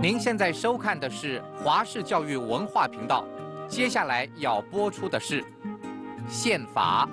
您现在收看的是华视教育文化频道，接下来要播出的是宪法。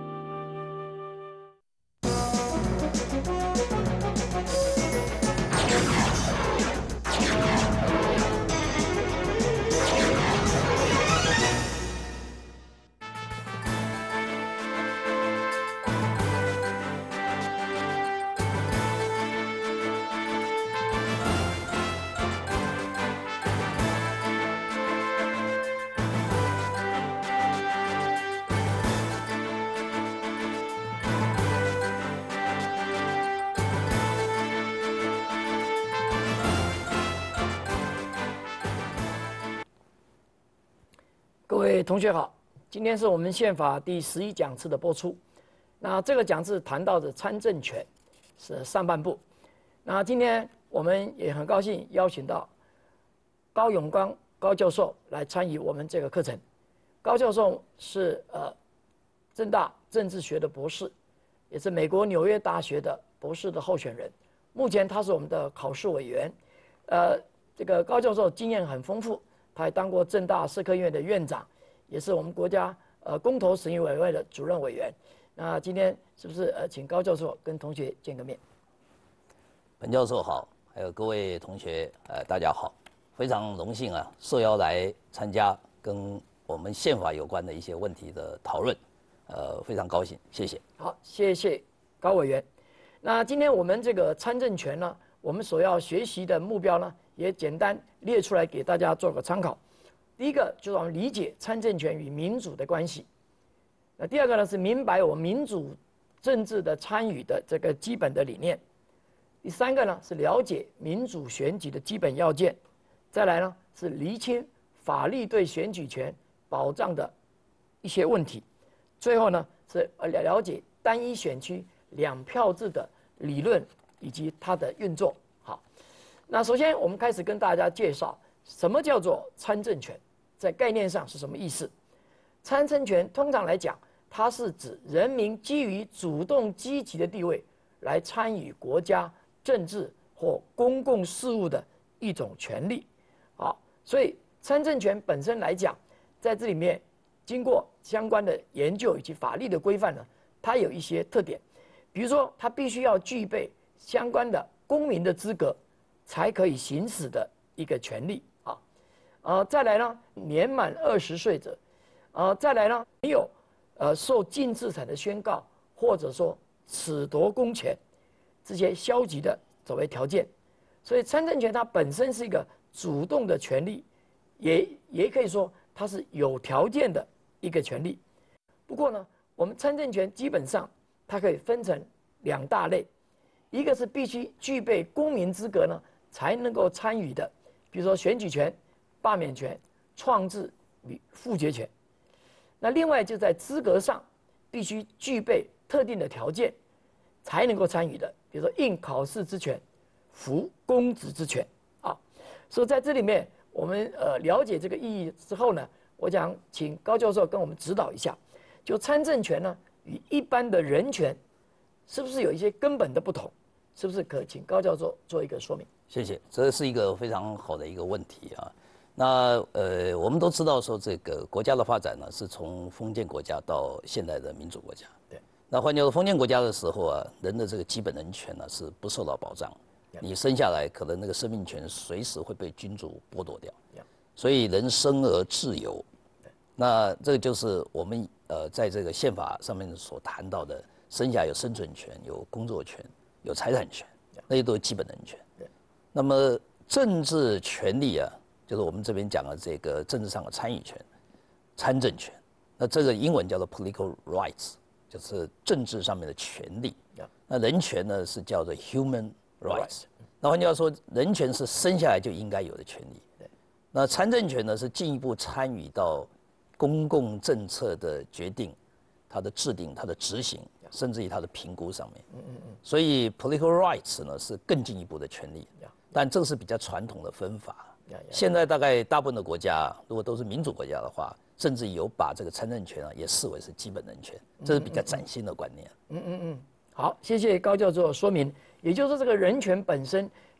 各位同学好，今天是我们宪法第11讲次的播出。那这个讲次谈到的参政权是上半部。那今天我们也很高兴邀请到高永光高教授来参与我们这个课程。高教授是政大政治学的博士，也是美国纽约大学的博士的候选人。目前他是我们的考试委员。这个高教授经验很丰富。他还当过政大社科院的院长，也是我们国家公投审议委员会的主任委员。那今天是不是请高教授跟同学见个面？ 本教授好，还有各位同学大家好，非常荣幸啊，受邀来参加跟我们宪法有关的一些问题的讨论，非常高兴，谢谢。 好，谢谢高委员。那今天我们这个参政权呢，我们所要学习的目标呢，也简单列出来给大家做个参考。第一个就是我们理解参政权与民主的关系。那第二个呢是明白我民主政治的参与的这个基本的理念。第三个呢是了解民主选举的基本要件。再来呢是厘清法律对选举权保障的一些问题。最后呢是了解单一选区2票制的理论以及它的运作。那首先，我们开始跟大家介绍什么叫做参政权，在概念上是什么意思？参政权通常来讲，它是指人民基于主动积极的地位来参与国家政治或公共事务的一种权利。所以参政权本身来讲，在这里面经过相关的研究以及法律的规范呢，它有一些特点，比如说它必须要具备相关的公民的资格。才可以行使的一个权利再来呢，年满20岁者，再来呢，没有受禁制产的宣告，或者说褫夺公权这些消极的作为条件。所以参政权它本身是一个主动的权利，也可以说它是有条件的一个权利。不过呢，我们参政权基本上它可以分成2大类，一个是必须具备公民资格呢才能够参与的，比如说选举权、罢免权、创制与复决权。那另外就在资格上必须具备特定的条件才能够参与的，比如说应考试之权、服公职之权所以在这里面我们了解这个意义之后呢，我想请高教授跟我们指导一下，就参政权呢与一般的人权是不是有一些根本的不同？是不是可请高教授做一个说明？ 谢谢，这是一个非常好的一个问题啊。那我们都知道说，这个国家的发展呢，是从封建国家到现代的民主国家。 对。 那换句话说，封建国家的时候啊，人的这个基本人权呢是不受到保障，你生下来可能那个生命权随时会被君主剥夺掉。所以人生而自由。那这个就是我们在这个宪法上面所谈到的，生下有生存权、有工作权、有财产权，那些都是基本人权。那么政治权利啊，就是我们这边讲的这个政治上的参与权、参政权。那这个英文叫做 political rights， 就是政治上面的权利。那人权呢是叫做 human rights。那换句话说，人权是生下来就应该有的权利。那参政权呢是进一步参与到公共政策的决定、它的制定、它的执行，甚至于它的评估上面。所以 political rights 呢是更进一步的权利。但这是比较传统的分法。现在大概大部分的国家，如果都是民主国家的话，甚至有把这个参政权也视为是基本人权，这是比较崭新的观念。 好，谢谢高教授的说明。也就是说，这个人权本身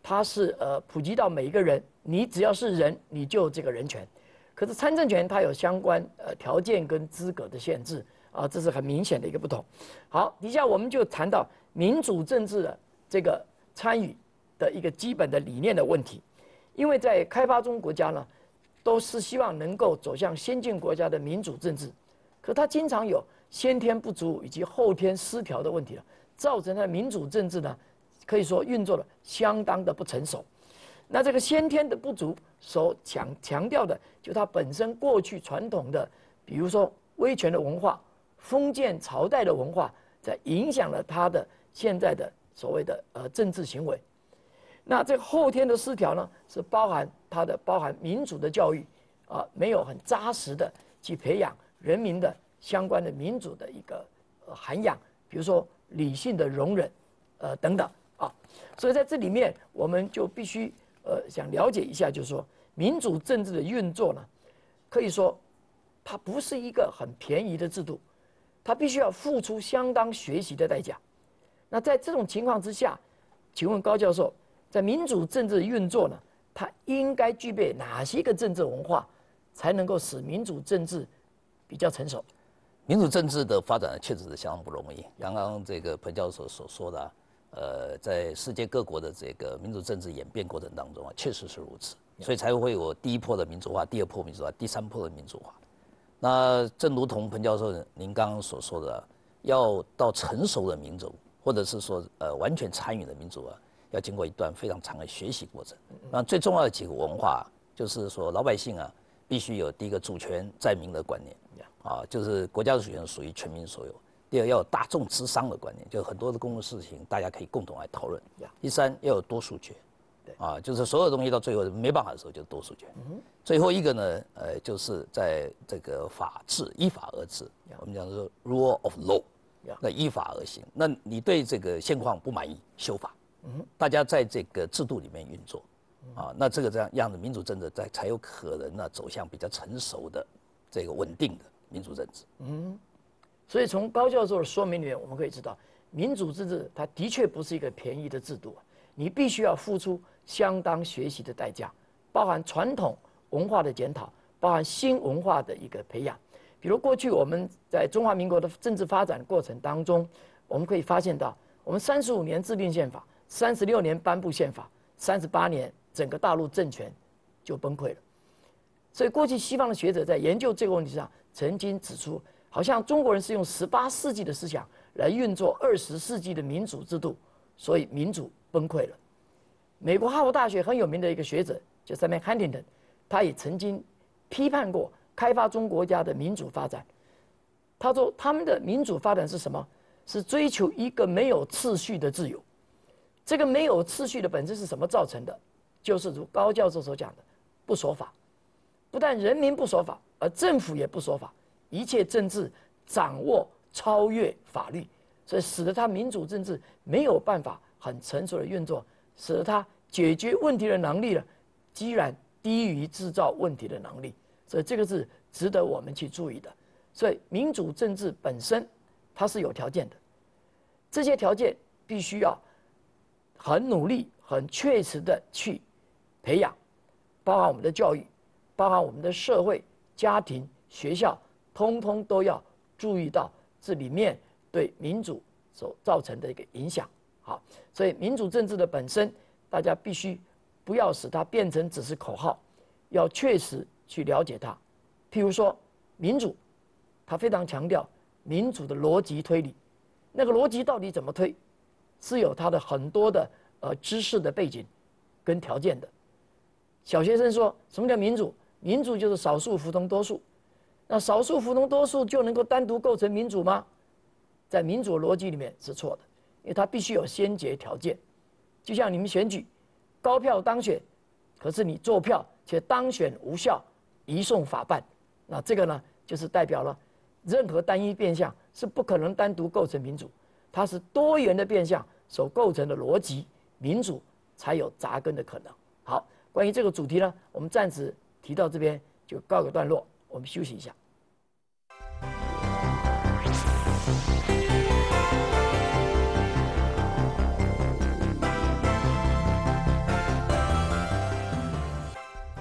它是普及到每一个人，你只要是人，你就有这个人权。可是参政权它有相关条件跟资格的限制啊，这是很明显的一个不同。好，底下我们就谈到民主政治的这个参与的一个基本的理念的问题，因为在开发中国家呢，都是希望能够走向先进国家的民主政治，可它经常有先天不足以及后天失调的问题了，造成它的民主政治呢，可以说运作的相当的不成熟。那这个先天的不足所强调的，就它本身过去传统的，比如说威权的文化、封建朝代的文化，在影响了它的现在的所谓的政治行为。那这个后天的失调呢，是包含民主的教育没有很扎实的去培养人民的相关的民主的一个涵养，比如说理性的容忍等等啊。所以在这里面，我们就必须想了解一下，就是说民主政治的运作呢，可以说它不是一个很便宜的制度，它必须要付出相当学习的代价。那在这种情况之下，请问高教授，在民主政治的运作呢，它应该具备哪些个政治文化，才能够使民主政治比较成熟？ 民主政治的发展确实是相当不容易。刚刚这个彭教授所说的在世界各国的这个民主政治演变过程当中确实是如此，所以才会有第一波的民主化、第二波民主化、第三波的民主化。那正如同彭教授您刚刚所说的，要到成熟的民主，或者是说完全参与的民主要经过一段非常长的学习过程。那最重要的几个文化，就是说老百姓必须有第一个主权在民的观念就是国家的主权属于全民所有。第二，要有大众之商的观念，就很多的公共事情大家可以共同来讨论。第三，要有多数决，就是所有东西到最后没办法的时候就是多数决。最后一个呢，就是在这个法治依法而治，我们讲说 rule of law， 那依法而行。那你对这个现况不满意，修法。大家在这个制度里面运作，那这样的民主政治才有可能走向比较成熟的这个稳定的民主政治。 所以从高教授的说明里面，我们可以知道，民主制度它的确不是一个便宜的制度你必须要付出相当学习的代价，包含传统文化的检讨，包含新文化的一个培养。比如过去我们在中华民国的政治发展过程当中，我们可以发现到，我们35年制定宪法，36年颁布宪法，38年整个大陆政权就崩溃了。所以过去西方的学者在研究这个问题上，曾经指出，好像中国人是用18世纪的思想来运作20世纪的民主制度，所以民主崩溃了。美国哈佛大学很有名的一个学者叫 Samuel Huntington， 他也曾经批判过开发中国家的民主发展。他说他们的民主发展是什么？是追求一个没有次序的自由。这个没有次序的本质是什么造成的？就是如高教授所讲的，不守法。不但人民不守法，而政府也不守法，一切政治掌握超越法律，所以使得他民主政治没有办法很成熟的运作，使得他解决问题的能力呢，居然低于制造问题的能力。所以这个是值得我们去注意的。所以民主政治本身它是有条件的，这些条件必须要很努力、很确实的去培养，包含我们的教育，包含我们的社会、家庭、学校，通通都要注意到这里面对民主所造成的一个影响。好，所以民主政治的本身，大家必须不要使它变成只是口号，要确实去了解它。譬如说，民主，它非常强调民主的逻辑推理，那个逻辑到底怎么推，是有它的很多的知识的背景跟条件的。小学生说什么叫民主？民主就是少数服从多数。那少数服从多数就能够单独构成民主吗？在民主的逻辑里面是错的，因为它必须有先决条件。就像你们选举，高票当选，可是你作票却当选无效，移送法办。那这个呢，就是代表了任何单一变相是不可能单独构成民主，它是多元的变相所构成的逻辑，民主才有扎根的可能。好，关于这个主题呢，我们暂时提到这边就告个段落，我们休息一下。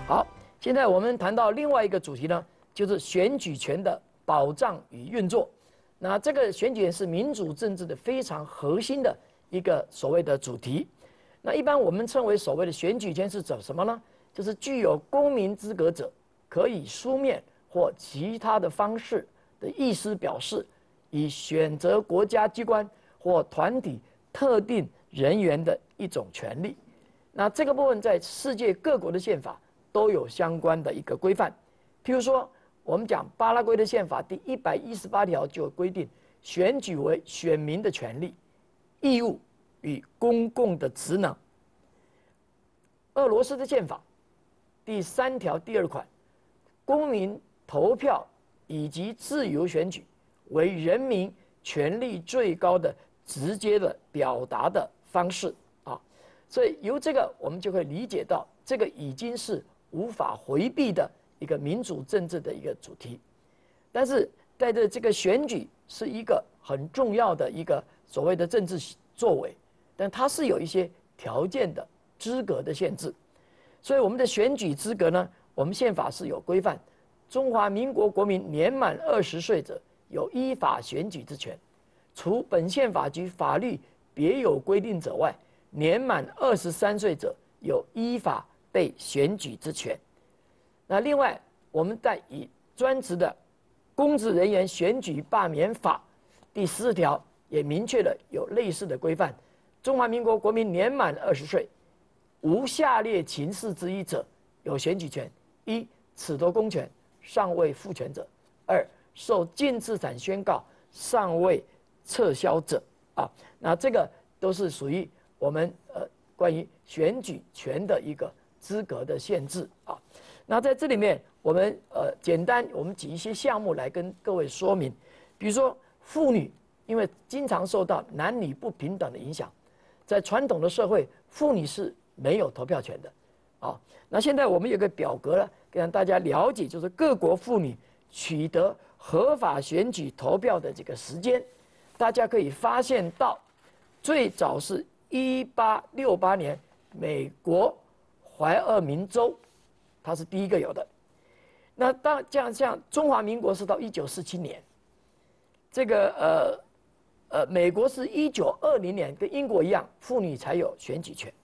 好，现在我们谈到另外一个主题呢，就是选举权的保障与运作。那这个选举权是民主政治的非常核心的一个所谓的主题。那一般我们称为所谓的选举权是指什么呢？就是具有公民资格者，可以书面或其他的方式的意思表示，以选择国家机关或团体特定人员的一种权利。那这个部分在世界各国的宪法都有相关的一个规范。譬如说，我们讲巴拉圭的宪法第118条就有规定，选举为选民的权利、义务与公共的职能。俄罗斯的宪法第3条第2款，公民投票以及自由选举为人民权力最高的直接的表达的方式啊。所以由这个我们就会理解到，这个已经是无法回避的一个民主政治的一个主题。但是在这个选举是一个很重要的一个所谓的政治作为，但它是有一些条件的资格的限制。所以我们的选举资格呢，我们宪法是有规范，中华民国国民年满20岁者有依法选举之权，除本宪法及法律别有规定者外，年满23岁者有依法被选举之权。那另外，我们在以专职的公职人员选举罢免法第14条也明确了有类似的规范：中华民国国民年满20岁，无下列情事之一者，有选举权：一、褫夺公权，尚未复权者；二、受禁制产宣告，尚未撤销者。啊，那这个都是属于我们关于选举权的一个资格的限制啊。那在这里面，我们简单我们举一些项目来跟各位说明，比如说妇女，因为经常受到男女不平等的影响，在传统的社会，妇女是没有投票权的啊。那现在我们有个表格呢，让大家了解，就是各国妇女取得合法选举投票的这个时间，大家可以发现到，最早是1868年美国怀俄明州，它是第一个有的。那当这样像中华民国是到1947年，这个美国是1920年，跟英国一样，妇女才有选举权。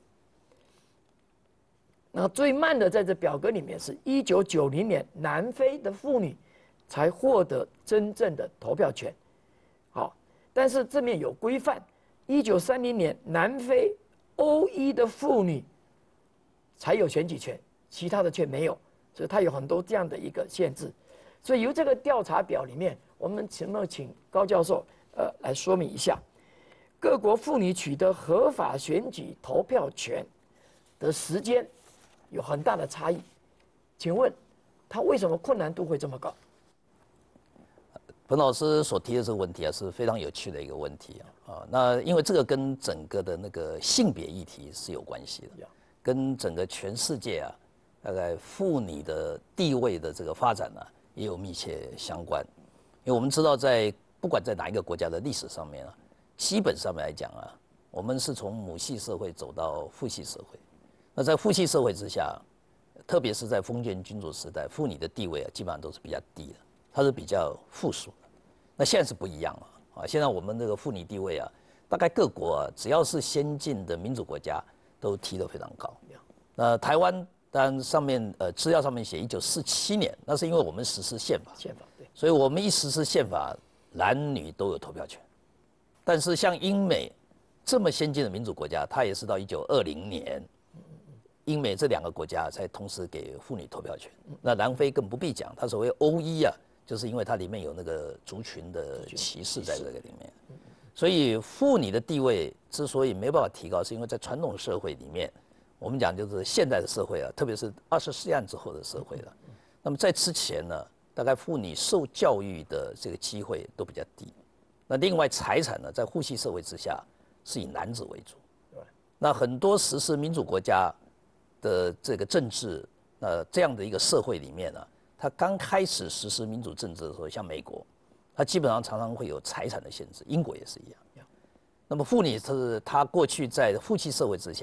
那最慢的在这表格里面是1990年，南非的妇女才获得真正的投票权。好，但是这面有规范，1930年南非欧裔的妇女才有选举权，其他的却没有，所以它有很多这样的一个限制。所以由这个调查表里面，我们请高教授来说明一下，各国妇女取得合法选举投票权的时间有很大的差异。请问，它为什么困难度会这么高？ 彭老师所提的这个问题啊，是非常有趣的一个问题啊。那因为这个跟整个的那个性别议题是有关系的，跟整个全世界啊，大概妇女的地位的这个发展呢，也有密切相关。因为我们知道，不管在哪一个国家的历史上面啊，基本上面来讲啊，我们是从母系社会走到父系社会。那在父系社会之下，特别是在封建君主时代，妇女的地位啊，基本上都是比较低的。它是比较附属的，那现在是不一样了啊！现在我们这个妇女地位啊，大概各国啊，只要是先进的民主国家，都提得非常高。那台湾当然上面资料上面写1947年，那是因为我们实施宪法， 对， 所以我们一实施宪法，男女都有投票权。但是像英美这么先进的民主国家，它也是到1920年，英美这2个国家才同时给妇女投票权。那南非更不必讲，它所谓欧裔啊。就是因为它里面有那个族群的歧视在这个里面，所以妇女的地位之所以没办法提高，是因为在传统社会里面，我们讲就是现代的社会啊，特别是20世纪之后的社会了。那么在之前呢，大概妇女受教育的这个机会都比较低。那另外财产呢，在父系社会之下是以男子为主。那很多实施民主国家的这个政治，这样的一个社会里面呢，他刚开始实施民主政治的时候，像美国，他基本上常常会有财产的限制，英国也是一样。那么妇女是她过去在父系社会之下，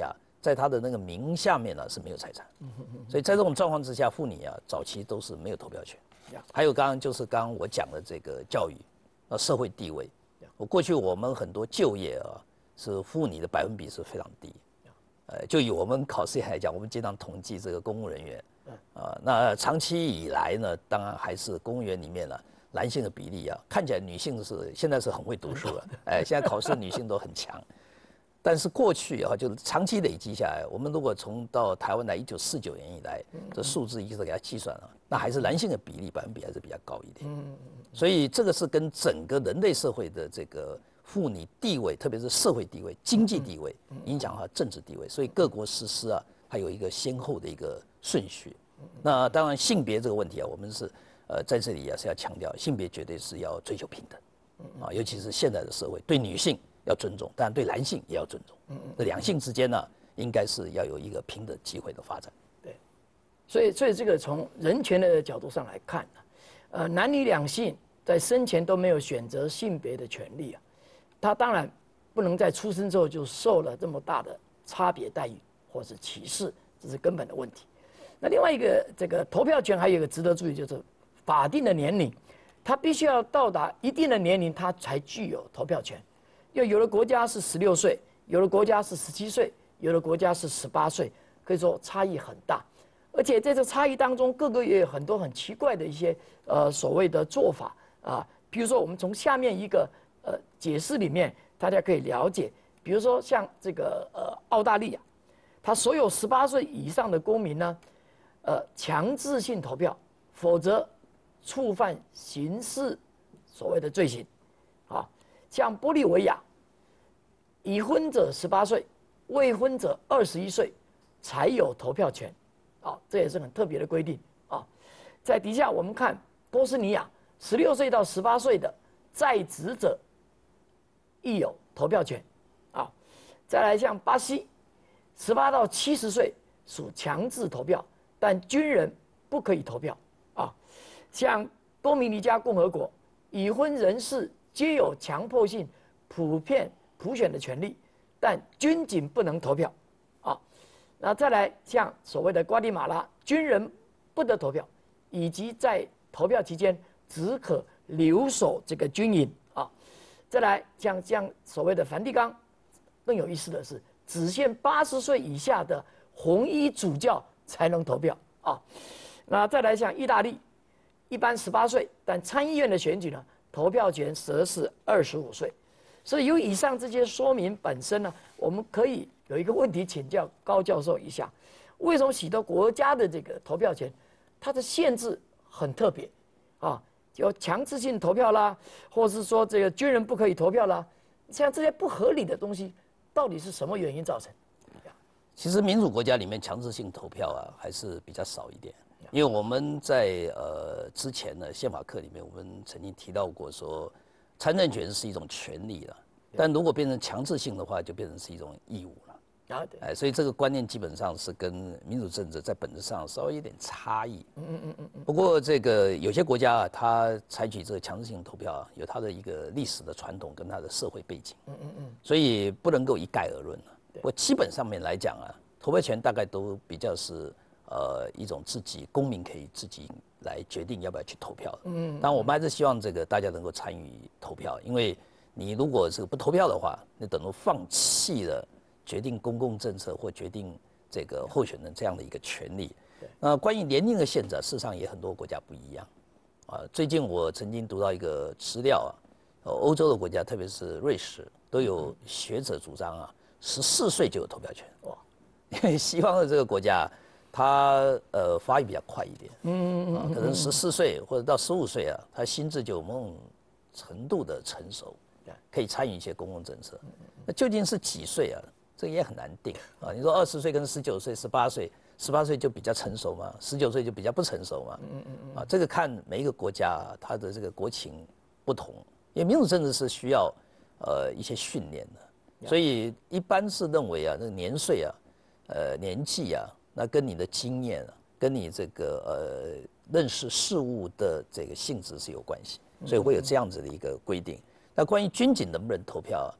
在他的那个名下面呢是没有财产，所以在这种状况之下，妇女啊早期都是没有投票权。还有刚刚我讲的这个教育，社会地位，过去我们很多就业啊是妇女的百分比是非常低，就以我们考试来讲，我们经常统计这个公务人员，那长期以来呢，当然还是公务员里面呢。男性的比例啊，看起来女性现在是很会读书了，现在考试女性都很强，但是过去啊，就是长期累积下来，我们如果从到台湾来1949年以来，这数字一直给它计算了，那还是男性的比例百分比还是比较高一点，所以这个是跟整个人类社会的这个妇女地位，特别是社会地位、经济地位影响它政治地位，所以各国实施啊，还有一个先后的一个顺序。那当然性别这个问题啊，我们是。在这里也是要强调，性别绝对是要追求平等，尤其是现在的社会，对女性要尊重，当然对男性也要尊重。这两性之间呢，应该是要有一个平等机会的发展。 对，所以这个从人权的角度上来看呢，男女两性在生前都没有选择性别的权利啊，他当然不能在出生之后就受了这么大的差别待遇或是歧视，这是根本的问题。那另外一个这个投票权还有一个值得注意就是。法定的年龄，他必须要到达一定的年龄，他才具有投票权。因为有的国家是16岁，有的国家是17岁，有的国家是18岁，可以说差异很大。而且在这差异当中，各个也有很多很奇怪的一些所谓的做法啊。比如说，我们从下面一个解释里面，大家可以了解。比如说像这个澳大利亚，他所有18岁以上的公民呢，强制性投票，否则。触犯刑事所谓的罪行，像玻利维亚，已婚者18岁，未婚者21岁才有投票权，这也是很特别的规定啊。在底下我们看波斯尼亚，16岁到18岁的在职者亦有投票权，再来像巴西，18到70岁属强制投票，但军人不可以投票。像多米尼加共和国，已婚人士皆有强迫性普选的权利，但军警不能投票，那再来像所谓的瓜地马拉，军人不得投票，以及在投票期间只可留守这个军营再来像所谓的梵蒂冈，更有意思的是，只限80岁以下的红衣主教才能投票那再来像意大利。一般18岁，但参议院的选举呢，投票权则是25岁。所以由以上这些说明本身呢，我们可以有一个问题请教高教授一下：为什么许多国家的这个投票权，它的限制很特别就强制性投票啦，或是说这个军人不可以投票啦，像这些不合理的东西，到底是什么原因造成？ 其实民主国家里面强制性投票啊，还是比较少一点。因为我们在之前的宪法课里面，我们曾经提到过说，参政权是一种权利了，但如果变成强制性的话，就变成是一种义务了。所以这个观念基本上是跟民主政治在本质上稍微有点差异。不过这个有些国家啊，它采取这个强制性投票啊，有它的一个历史的传统跟它的社会背景。所以不能够一概而论了。不过基本上面来讲啊，投票权大概都比较是。一种自己公民可以自己来决定要不要去投票的。当然我们还是希望这个大家能够参与投票，因为你如果这个不投票的话，你等于放弃了决定公共政策或决定这个候选人这样的一个权利。那关于年龄的限制，事实上也很多国家不一样。最近我曾经读到一个资料欧洲的国家，特别是瑞士，都有学者主张14岁就有投票权。因为西方的这个国家。他发育比较快一点，可能14岁或者到15岁他心智就有某种程度的成熟，可以参与一些公共政策。那究竟是几岁这个也很难定你说20岁跟19岁、18岁，18岁就比较成熟嘛，19岁就比较不成熟嘛，这个看每一个国家它的这个国情不同，因为民主政治是需要一些训练的，所以一般是认为那个年岁年纪那跟你的经验跟你这个认识事物的这个性质是有关系，所以会有这样子的一个规定。那关于军警能不能投票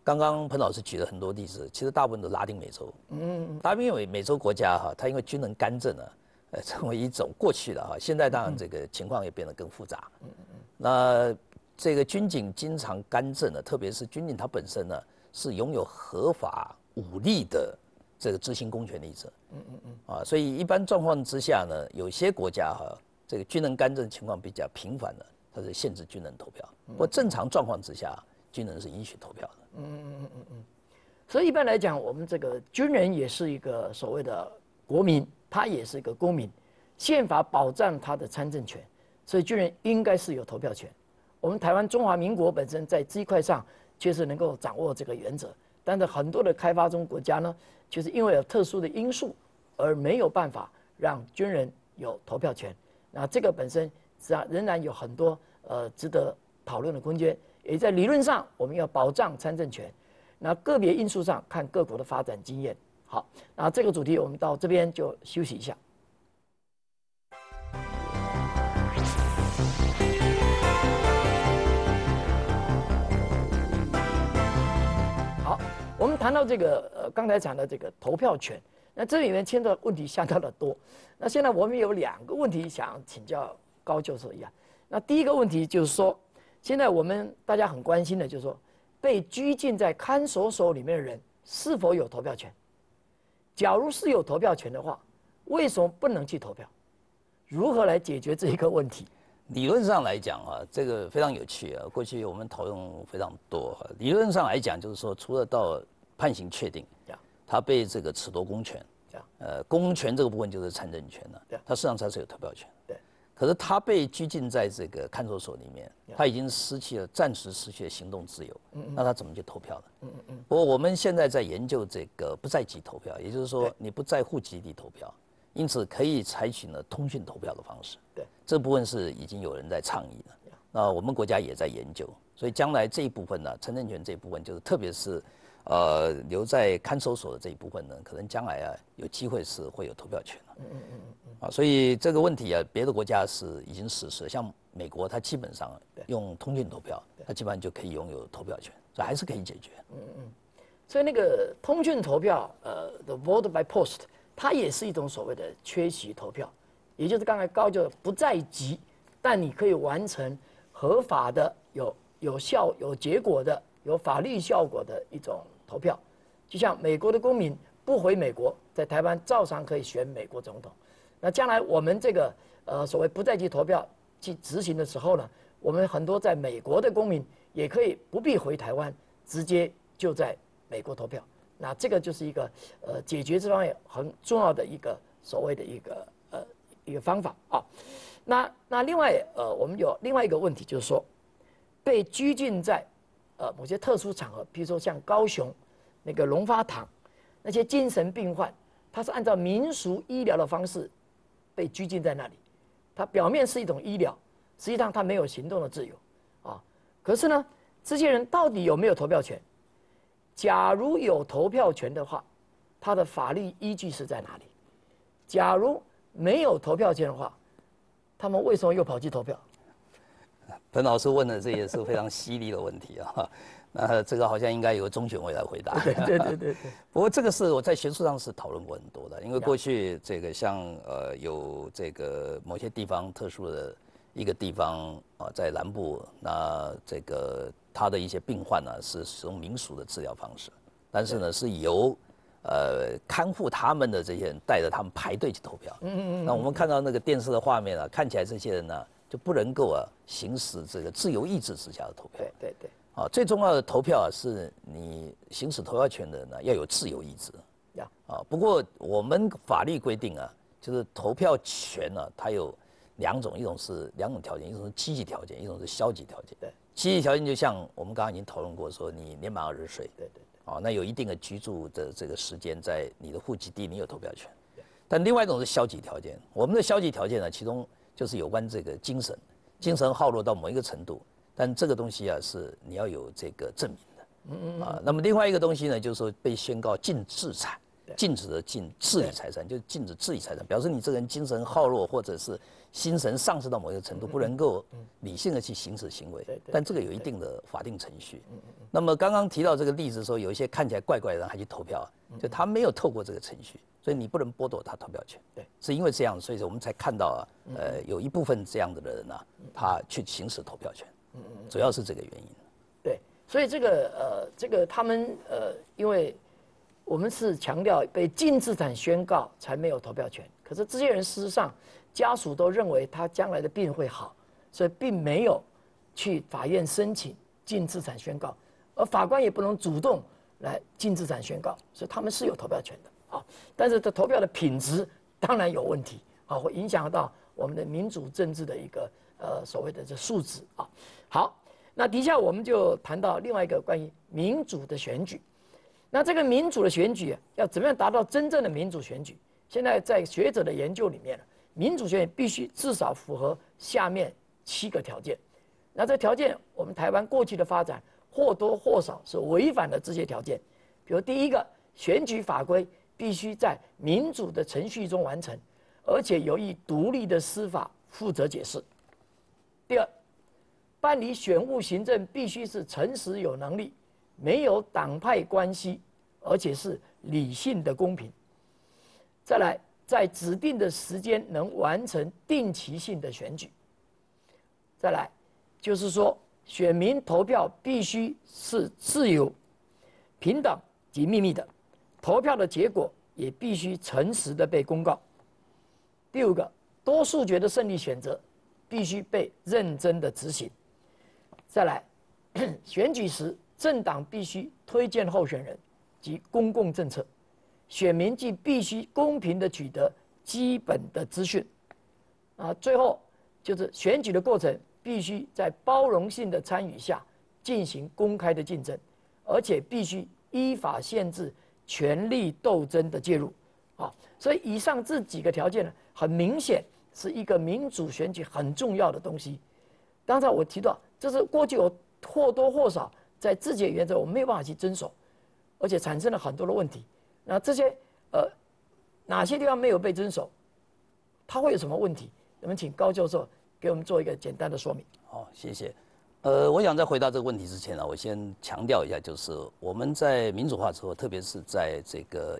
刚刚彭老师举了很多例子，其实大部分都拉丁美洲。拉丁美洲国家哈，它因为军人干政成为一种过去的哈，现在当然这个情况也变得更复杂。那这个军警经常干政特别是军警它本身是拥有合法武力的这个执行公权力者。所以一般状况之下呢，有些国家这个军人干政情况比较频繁的，它是限制军人投票。不过正常状况之下，军人是允许投票的。 所以一般来讲，我们这个军人也是一个所谓的国民，他也是一个公民，宪法保障他的参政权，所以军人应该是有投票权。我们台湾中华民国本身在这一块上确实能够掌握这个原则，但是很多的开发中国家呢，就是因为有特殊的因素而没有办法让军人有投票权。那这个本身实际上仍然有很多值得讨论的空间，也在理论上我们要保障参政权。那个别因素上看各国的发展经验。好，那这个主题我们到这边就休息一下。好，我们谈到这个刚才讲的这个投票权，那这里面牵扯的问题相当的多。那现在我们有2个问题想请教高教授一下。那第一个问题就是说，现在我们大家很关心的就是说，被拘禁在看守所里面的人是否有投票权？假如是有投票权的话，为什么不能去投票？如何来解决这一个问题？ 理论上来讲这个非常有趣过去我们讨论非常多理论上来讲，就是说，除了到判刑确定，他被这个褫夺公权，公权这个部分就是参政权了，他实际上才是有投票权。可是他被拘禁在这个看守所里面，他已经暂时失去了行动自由，那他怎么去投票呢？不过我们现在在研究这个不在籍投票，也就是说你不在户籍地投票，因此可以采取呢通讯投票的方式。这部分是已经有人在倡议了，那我们国家也在研究，所以将来这一部分呢，参政权这一部分，就是特别是留在看守所的这一部分呢，可能将来有机会是会有投票权的。所以这个问题别的国家是已经实施了，像美国，它基本上用通讯投票，它基本上就可以拥有投票权，所以还是可以解决。 所以那个通讯投票，the vote by post， 它也是一种所谓的缺席投票，也就是刚才高就不在籍，但你可以完成合法的、有效、有结果的、有法律效果的一种投票。就像美国的公民不回美国，在台湾照常可以选美国总统。那将来我们这个所谓不在籍投票去执行的时候呢，我们很多在美国的公民也可以不必回台湾，直接就在美国投票。那这个就是一个解决这方面很重要的一个所谓的一个方法啊。那另外我们有另外一个问题，就是说被拘禁在某些特殊场合，比如说像高雄那个龙发堂那些精神病患，他是按照民俗医疗的方式被拘禁在那里，它表面是一种医疗，实际上他没有行动的自由可是呢，这些人到底有没有投票权？假如有投票权的话，他的法律依据是在哪里？假如没有投票权的话，他们为什么又跑去投票？ 彭老师问的这也是非常犀利的问题那这个好像应该由中选会来回答。 对。 不过这个是我在学术上是讨论过很多的，因为过去这个像有这个某些地方特殊的一个地方在南部，那这个他的一些病患呢是使用民俗的治疗方式，但是呢是由看护他们的这些人带着他们排队去投票。那我们看到那个电视的画面看起来这些人呢就不能够行使这个自由意志之下的投票。 对。 最重要的投票是你行使投票权的人呢要有自由意志。不过我们法律规定就是投票权它有2种，一种是2种条件，一种是积极条件，一种是消极条件。积极条件就像我们刚刚已经讨论过，说你年满20岁，那有一定的居住的这个时间在你的户籍地，你有投票权。但另外一种是消极条件，我们的消极条件呢，其中就是有关这个精神耗弱到某一个程度，但这个东西是你要有这个证明的。那么另外一个东西呢，就是说被宣告禁自产， 禁止的禁，治理财产就是禁止治理财产，表示你这个人精神耗弱，或者是心神丧失到某一个程度，不能够理性的去行使行为。但这个有一定的法定程序。那么刚刚提到这个例子说，有一些看起来怪怪的人还去投票，就他没有透过这个程序，所以你不能剥夺他投票权。对，是因为这样，所以我们才看到有一部分这样的人啊，他去行使投票权。主要是这个原因。 对，所以这个他们因为我们是强调被禁资产宣告才没有投票权，可是这些人事实上家属都认为他将来的病会好，所以并没有去法院申请禁资产宣告，而法官也不能主动来禁资产宣告，所以他们是有投票权的啊。但是这投票的品质当然有问题啊，会影响到我们的民主政治的一个所谓的这素质啊。好，那底下我们就谈到另外一个关于民主的选举。那这个民主的选举要怎么样达到真正的民主选举？现在在学者的研究里面，民主选举必须至少符合下面7个条件。那这条件，我们台湾过去的发展或多或少是违反了这些条件。比如第一个，选举法规必须在民主的程序中完成，而且由以独立的司法负责解释。第二，办理选务行政必须是诚实有能力，没有党派关系，而且是理性的公平。再来，在指定的时间能完成定期性的选举。再来，就是说，选民投票必须是自由、平等及秘密的，投票的结果也必须诚实的被公告。第五个，多数决的胜利选择必须被认真的执行。再来，选举时政党必须推荐候选人及公共政策，选民既必须公平的取得基本的资讯。最后就是选举的过程必须在包容性的参与下进行公开的竞争，而且必须依法限制权力斗争的介入。所以以上这几个条件呢，很明显是一个民主选举很重要的东西。刚才我提到，这是过去有或多或少在自己的原则我们没有办法去遵守，而且产生了很多的问题。那这些哪些地方没有被遵守，它会有什么问题？我们请高教授给我们做一个简单的说明。 好，谢谢。我想在回答这个问题之前呢，我先强调一下，就是我们在民主化之后，特别是在这个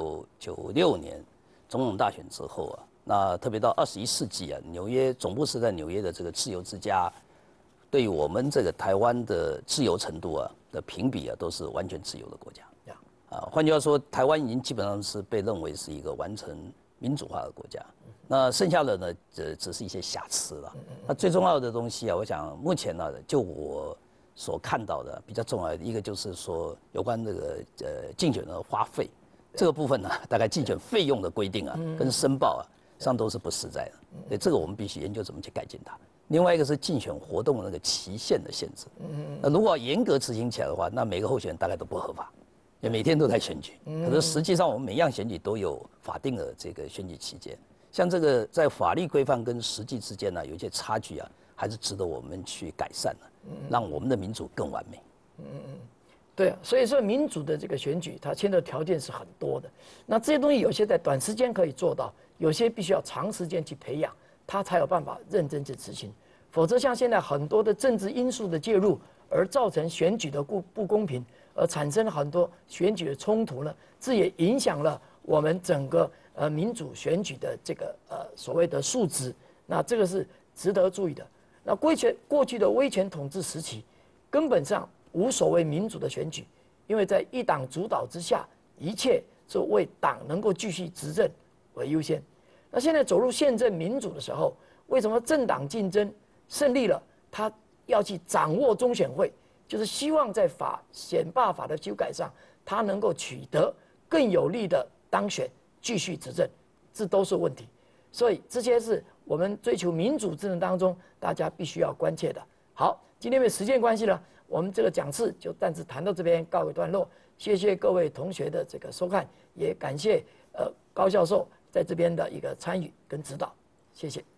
1996年总统大选之后啊，那特别到21世纪啊，纽约总部是在纽约的这个自由之家，对于我们这个台湾的自由程度啊的评比啊，都是完全自由的国家。换句话说，台湾已经基本上是被认为是一个完成民主化的国家。那剩下的呢，只是一些瑕疵了。那最重要的东西啊，我想目前呢，就我所看到的比较重要的一个就是说，有关这个竞选的花费这个部分呢，大概竞选费用的规定啊，跟申报啊上都是不实在的。所以这个我们必须研究怎么去改进它。另外一个是竞选活动的那个期限的限制。那如果严格执行起来的话，那每个候选人大概都不合法。也每天都在选举，可是实际上我们每样选举都有法定的这个选举期间，像这个在法律规范跟实际之间呢，有一些差距啊，还是值得我们去改善的，让我们的民主更完美。 对啊，所以说民主的这个选举，它牵扯条件是很多的。那这些东西有些在短时间可以做到，有些必须要长时间去培养，它才有办法认真去执行。否则像现在很多的政治因素的介入，而造成选举的不公平，而产生很多选举的冲突呢，这也影响了我们整个民主选举的这个所谓的素质。那这个是值得注意的。那过去的威权统治时期，根本上无所谓民主的选举，因为在一党主导之下，一切是为党能够继续执政为优先。那现在走入宪政民主的时候，为什么政党竞争胜利了，他要去掌握中选会，就是希望在选罢法的修改上，他能够取得更有利的当选，继续执政，这都是问题。所以这些是我们追求民主制度当中大家必须要关切的。好，今天因为时间关系呢，我们这个讲次就暂时谈到这边告一段落。谢谢各位同学的这个收看，也感谢高教授在这边的一个参与跟指导，谢谢。